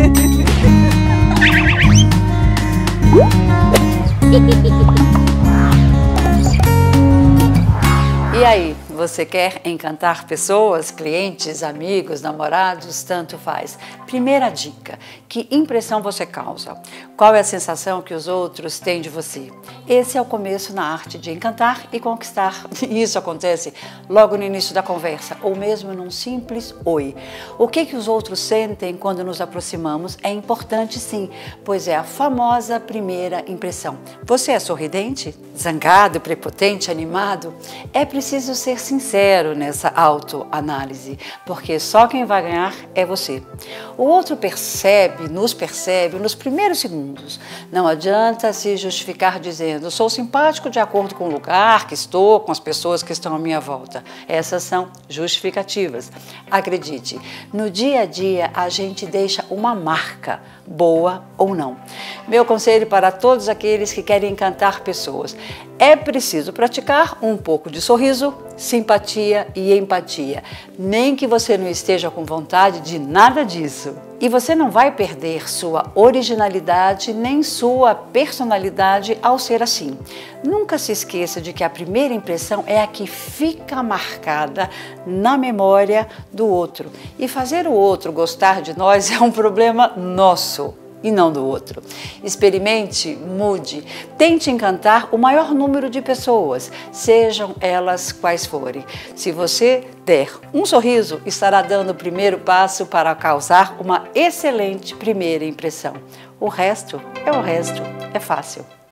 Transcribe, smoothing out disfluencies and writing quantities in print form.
E aí, você quer encantar pessoas, clientes, amigos, namorados? Tanto faz. Primeira dica: que impressão você causa? Qual é a sensação que os outros têm de você? Esse é o começo na arte de encantar e conquistar. E isso acontece logo no início da conversa, ou mesmo num simples oi. O que os outros sentem quando nos aproximamos é importante, sim, pois é a famosa primeira impressão. Você é sorridente? Zangado, prepotente, animado? É preciso ser sincero nessa autoanálise, porque só quem vai ganhar é você. O outro nos percebe nos primeiros segundos. Não adianta se justificar dizendo: sou simpático de acordo com o lugar que estou, com as pessoas que estão à minha volta. Essas são justificativas. Acredite, no dia a dia a gente deixa uma marca, boa ou não. Meu conselho para todos aqueles que querem encantar pessoas: é preciso praticar um pouco de sorriso, simpatia e empatia. Nem que você não esteja com vontade de nada disso. E você não vai perder sua originalidade nem sua personalidade ao ser assim. Nunca se esqueça de que a primeira impressão é a que fica marcada na memória do outro. E fazer o outro gostar de nós é um problema nosso e não do outro. Experimente, mude, tente encantar o maior número de pessoas, sejam elas quais forem. Se você der um sorriso, estará dando o primeiro passo para causar uma excelente primeira impressão. O resto é fácil.